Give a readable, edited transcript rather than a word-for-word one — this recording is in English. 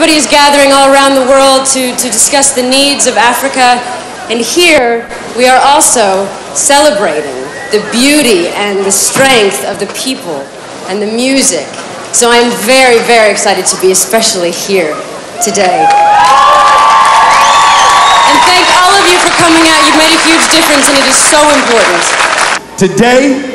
Everybody is gathering all around the world to discuss the needs of Africa. And here we are also celebrating the beauty and the strength of the people and the music. So I'm very, very excited to be especially here today. Thank all of you for coming out. You've made a huge difference, and it is so important. Today,